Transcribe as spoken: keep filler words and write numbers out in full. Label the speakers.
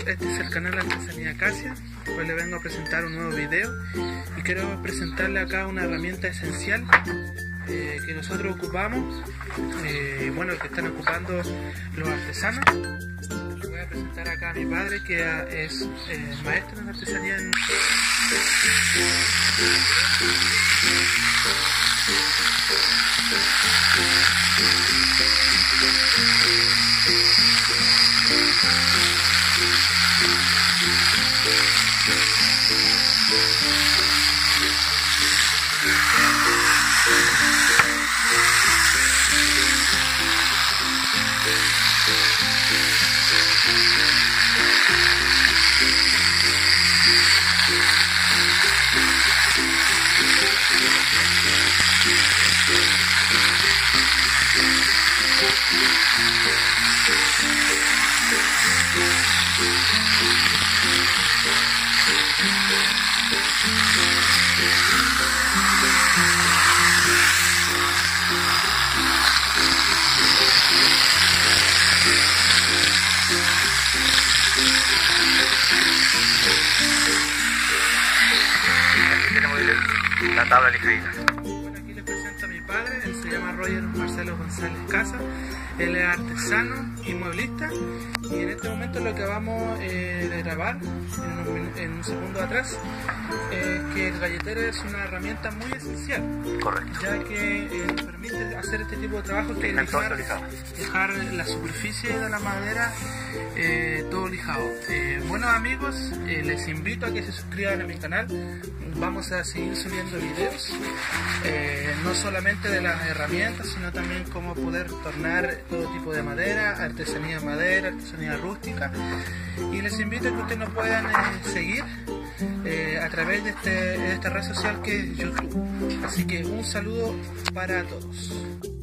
Speaker 1: este es el canal Artesanía Acacia. Hoy le vengo a presentar un nuevo video y quiero presentarle acá una herramienta esencial eh, que nosotros ocupamos, eh, bueno, que están ocupando los artesanos. Le voy a presentar acá a mi padre, que es eh, maestro en artesanía en...
Speaker 2: Aquí tenemos la tabla ligerita.
Speaker 1: Bueno, aquí les presento a mi padre. Él se llama Roger Marcelo González Casa. Él es artesano y mueblista, y en este momento lo que vamos eh, de grabar en un, en un segundo atrás es que el galletero es una herramienta muy esencial.
Speaker 2: Correcto.
Speaker 1: Ya que eh, nos permite hacer este tipo de trabajo, que es dejar, dejar la superficie de la madera eh, todo lijado. Eh, bueno amigos, eh, les invito a que se suscriban a mi canal. Vamos a seguir subiendo videos, eh, no solamente de las herramientas, sino también cómo poder tornar todo tipo de madera, artesanía madera, artesanía rústica. Y les invito a que ustedes nos puedan eh, seguir eh, a través de, este, de esta red social que es YouTube. Así que un saludo para todos.